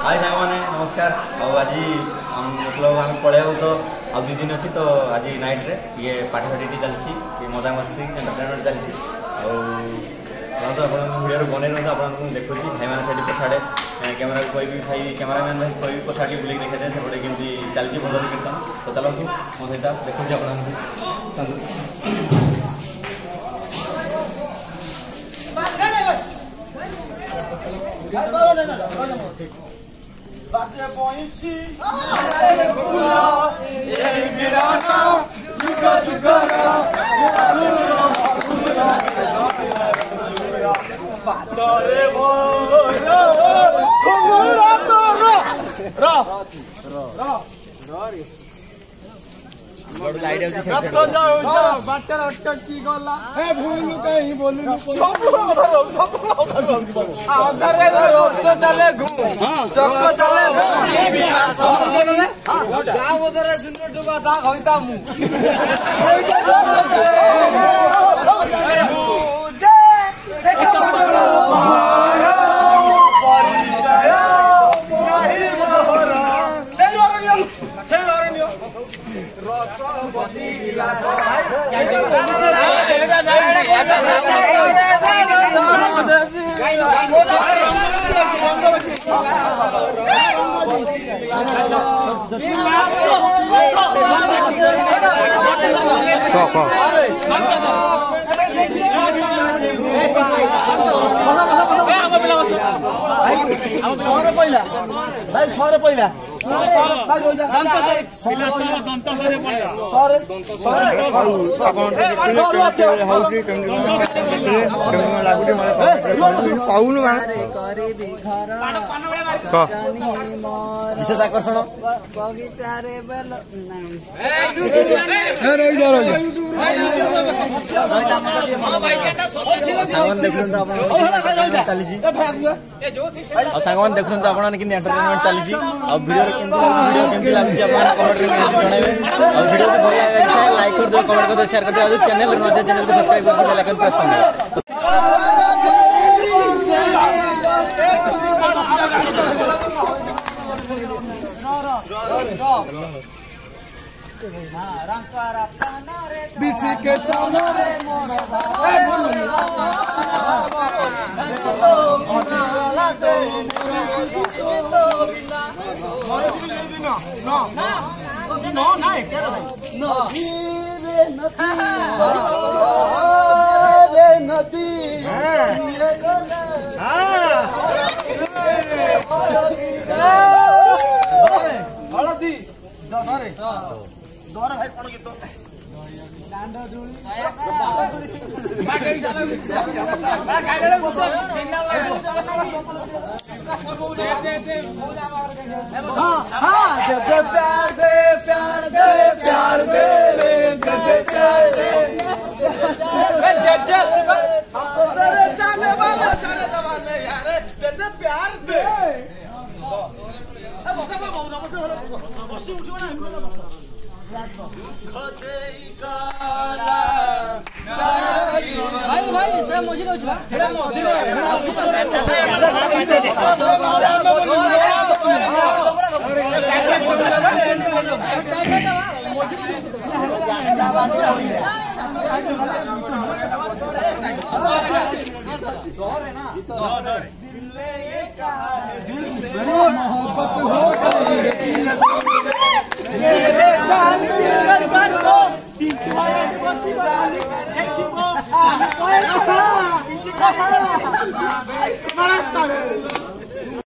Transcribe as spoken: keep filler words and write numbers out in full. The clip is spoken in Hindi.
हाय साइमने नमस्कार। और आज हम मतलब हम पढ़े तो आ दुई दिन अच्छी तो आज नाइट रे ये पार्टी फाटी चलती मजा मस्ती एंटरटेनमेंट चलती तो आप भिडियो बनई तो आपको देखुँ भाई मैंने से पछाड़े कैमेरा को कोई भी भाई कैमेरामैन भाई कोई भी पछाड़ी बुले देखा जाए सेपटे केमती चलती भजन कीर्तन तो चलतु मो सहित देखुँ आपको Batte boinsi, Kula, Mirana, Yuka Jugara, Batore Bora, Kumura Toro, Ra, Ra, Ra, तो जाओ जाओ बाटर अटकी गला ए भूलू कहीं बोलू सब उधर सब उधर उधर रे तो चले घूम हां चक्को चले ये भी सब जाओ उधर सुंदर डुबा दा होइता मु सर पहिला भाई सर पहिला विशेष आकर्षण बगीचारे सामान देखुन चली सामान देखुन एंटरटेनमेंट चली वीडियो वीडियो लगे वीडियो भल लगे लाइक कर दो कमेंट कर दो शेयर कर दो चैनल चैनल को सब्सक्राइब कर बेल आइकन प्रेस कर बिसी के सामने हलदी दौर भाई कौन गीत डांडा जुड़ी प्यार दे प्यार दे प्यार दे प्यार दे हमको तेरे जाने वाला सारे दबाने यार दे दे प्यार दे भाई भाई से मुझे नो छा सेरा मुझे मोहब्बत